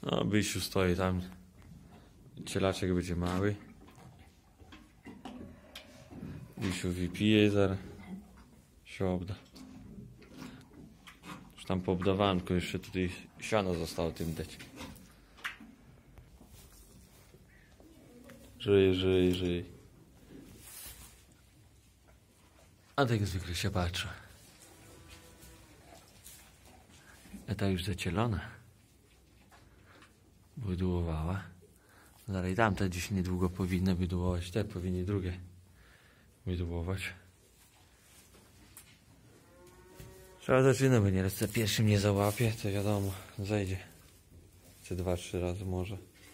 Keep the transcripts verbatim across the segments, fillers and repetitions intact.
No, Bysiu stoi tam. Cielaczek będzie mały. Bysiu wypije, zaraz się obda. Już tam poobdawałem, tylko jeszcze tutaj siano zostało tym dać. Żyj, żyj, żyj. A tak zwykle się patrzy. A ta już zacielona. Wydłowała. Dalej tamta dziś niedługo powinna wydłować. Te powinni drugie wydłować. Trzeba zaczynać, bo nieraz za pierwszym nie załapie, to wiadomo, zejdzie. Czy dwa, trzy razy może.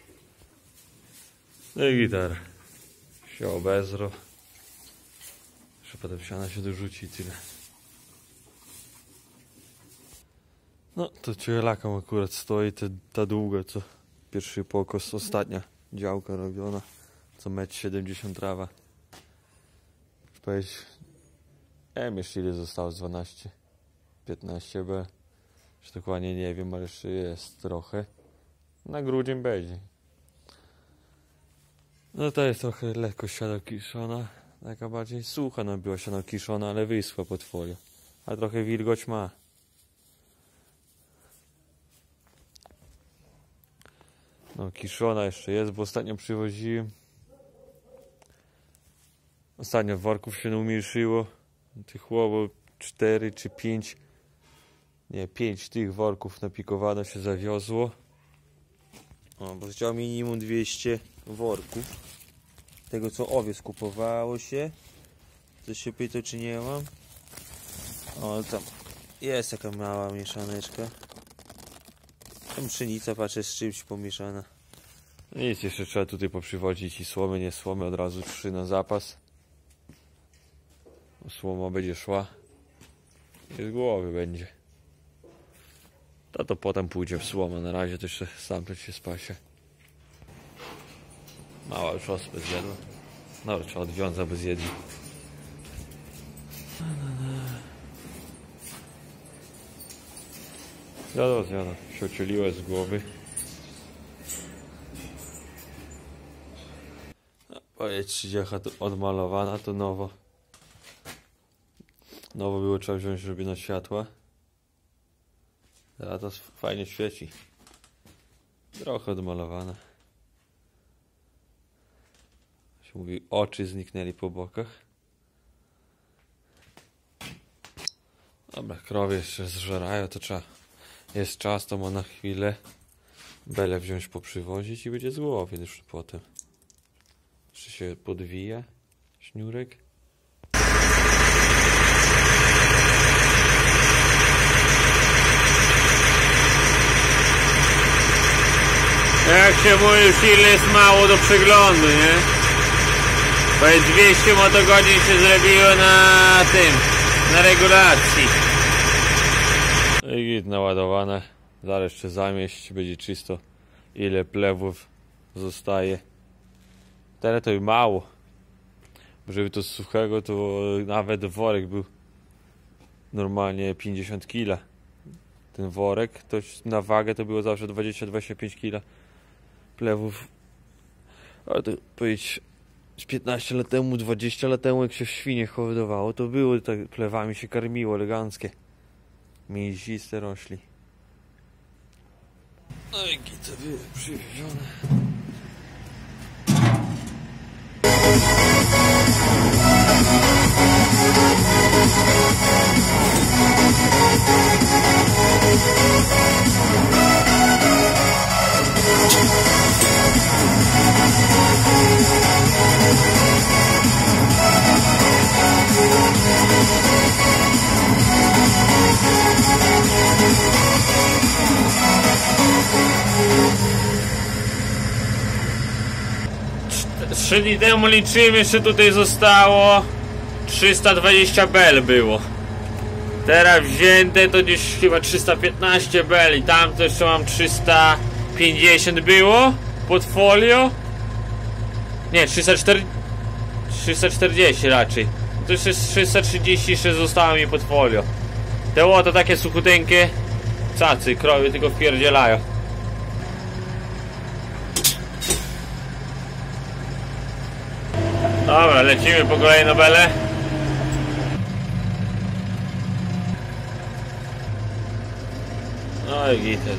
No i gitara. Się obezro. Jeszcze potem siana się dorzuci i tyle. No to cielaką akurat stoi ta, ta długa, co pierwszy pokos, ostatnia działka robiona, co metr siedemdziesiąt trawa. Powiedzieć, nie wiem jeszcze ile zostało, z dwanaście, piętnaście b. Już dokładnie nie wiem, ale jeszcze jest trochę. Na grudzień będzie. No to jest trochę lekko siano kiszona, taka bardziej sucha no była siano kiszona, ale wyschła pod folią. A trochę wilgoć ma. No kiszona jeszcze jest, bo ostatnio przywoziłem. Ostatnio worków się umieściło. Tych było cztery czy pięć. Nie, pięć tych worków napikowano się zawiozło. O, bo chciał minimum dwieście worków. Tego co owiec kupowało się. Coś się pytał czy nie mam. O, tam jest taka mała mieszaneczka. Tam pszenica, patrzę, z czymś pomieszana. Nic, jeszcze trzeba tutaj poprzywodzić i słomy, nie słomy, od razu trzy na zapas. Słoma będzie szła. I z głowy będzie. To to potem pójdzie w słomę, na razie to jeszcze stamtąd się spasie. Mała już ospę zjadła. Dobra, trzeba odwiązać, by zjedli. Zjadła, zjadła. Się ocieliła z głowy. Powiedz, trzydziecha odmalowana, to nowo. Nowo było trzeba wziąć, żeby na światła. A to fajnie świeci. Trochę odmalowana. Się mówi, oczy zniknęli po bokach. Dobra, krowy jeszcze zżerają, to trzeba. Jest czas, to ma na chwilę belę wziąć, poprzywozić i będzie z głowy już potem. Jeszcze się podwija śniurek. Jak się mówi, już ile jest mało do przeglądu, nie? Bo jest dwieście motogodzin się zrobiło na tym, na regulacji. I naładowane. Zaraz jeszcze zamieść, będzie czysto. Ile plewów zostaje. Teraz to i mało. Żeby to z suchego, to nawet worek był normalnie pięćdziesiąt kila. Ten worek, to na wagę to było zawsze dwadzieścia do dwudziestu pięciu kila plewów. Ale to powiedzieć, z piętnaście lat temu, dwadzieścia lat temu, jak się świnie hodowało, to było tak, plewami się karmiło, eleganckie. Mięsiste rośli. No i gito były przywiezione. Trzy dni temu liczymy, jeszcze tutaj zostało trzysta dwadzieścia bel było. Teraz wzięte to gdzieś chyba trzysta piętnaście bel i tam to jeszcze mam trzysta pięćdziesiąt było pod folio. Nie, trzysta czterdzieści raczej. To jeszcze trzysta trzydzieści sześć zostało mi pod folio. Te łoto takie suchuteńkie cacy, krowy tylko wpierdzielają. Dobra, lecimy po kolejną belę. No i gites.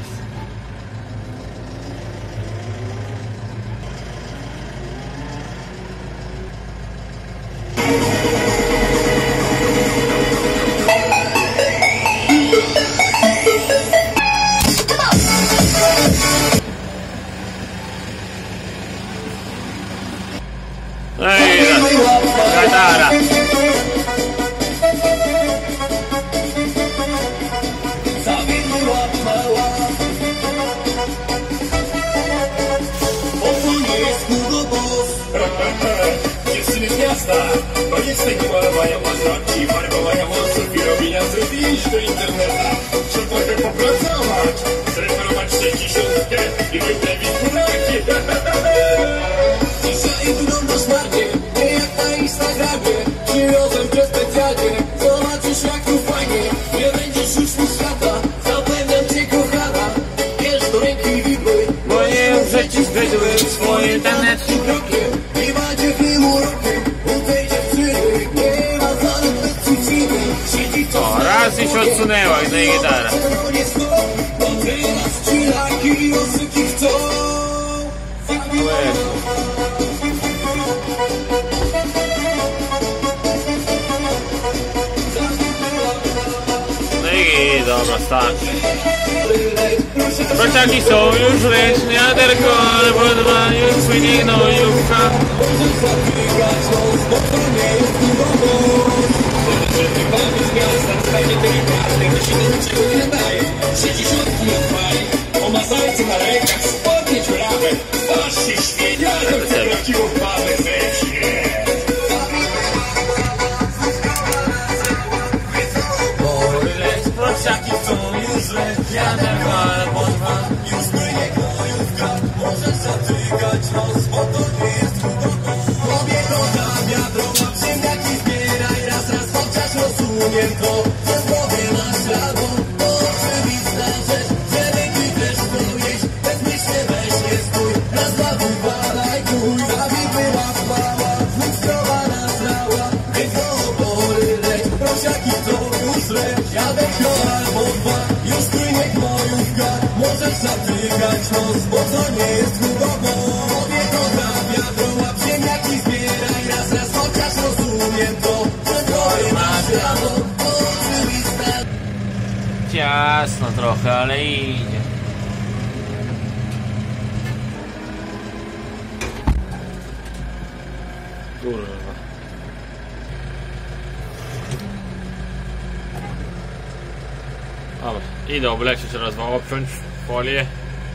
No i gitara. Dziewczyny z miasta, koniec tego malowania paznokci, farbowania włosów i robienia zdrowić do interneta. Trzeba trochę popracować, zreferować sześćdziesiątkę i wyprawić buraki. Dzisiaj wyglądasz marnie, nie jak na Instagramie. Przywiozłem cię specjalnie, zobaczysz jak tu fajnie. Nie będziesz już mi świata, zapewniam cię kochana. Bierz do ręki wibruj, bo nie umrze ci zbytły swoim tanecznym krokiem. Nie macie filmu rokiem, u tej dziewczyny nie ma zalet bez przyczyny. Siedzi to O, raz i się odsunęła i no i gitara. bo teraz ci laki i osyki chcą. No i dobra, starczy. Prosiaki są już ręcznie, a terkole po dwa już płynie gnojówka. Pomazajcie na rękach, spodnie dziurawe, twarz się świenia, taki upadek zecznie. Prosiaki chcą już leć, jadę ale po dwa, już płynie gnojówka, możesz zatykać nos, bo to nie jest głęboko. Kobieta wiadro, łap ziemniaki zbieraj, raz, raz chociaż rozumiem to, że złowie na śladu, to oczywista rzecz, że ręki też pojeść, bezmyślnie weź nie stój, raz, dwa, wywalaj kuj, zabity łap mała, znów skrowana zrała, więc do opory leć, prosiaki chcą już leć, jadę albo dwa, już płynie gnojówka, możesz zatykać nos, bo to nie jest głęboko. Kobieto na wiadro, łap ziemniaki zbieraj, raz, raz chociaż rozumiem to, że twoje masz rano, to oczywiste. Ciasno trochę, ale idzie. Kurwa. Dobra, idę obleczyć raz, mam obciąć folię.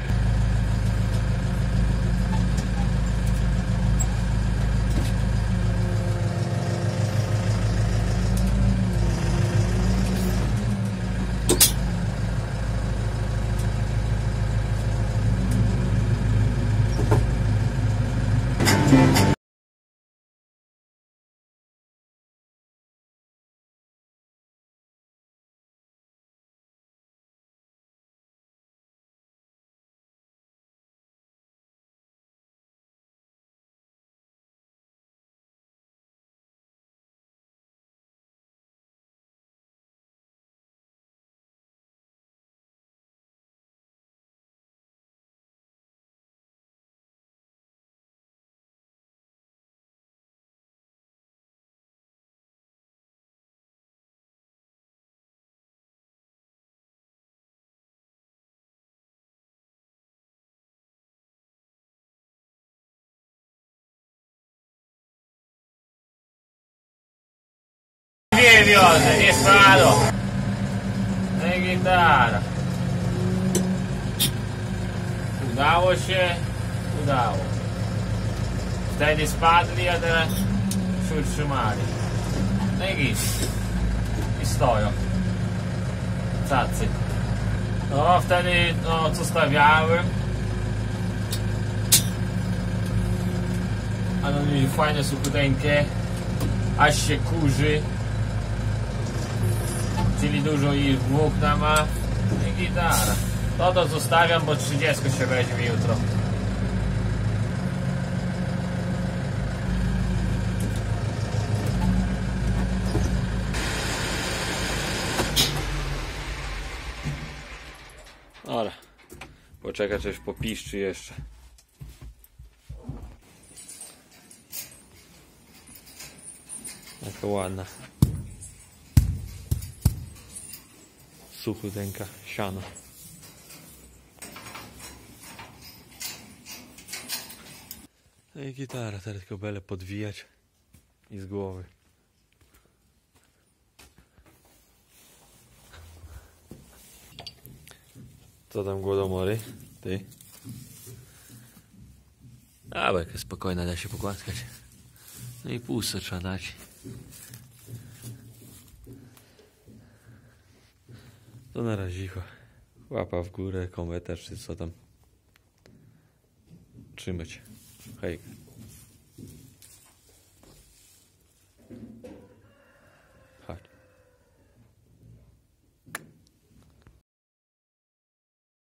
Nie wiozę, nie spadło. No i gitara. Udało się, udało. Wtedy spadli, a teraz się utrzymali. No i git. I stoją. Cacy. No wtedy, no co stawiałem. A no i fajne suchuteńkie. Aż się kurzy. Czyli dużo ich włókna ma. I gitara. To to zostawiam, bo trzydzieści się weźmie jutro. Dobra, poczekaj, coś popiszczy jeszcze. Jaka ładna. Suchuteńka siano. No i gitara, teraz tylko byle podwijać i z głowy. Co tam, Głodomory? Ty? A, bo jaka spokojna, da się pogłaskać. No i pusto trzeba dać. To na razie łapa w górę, komentarz czy co tam. Trzymać. Hej.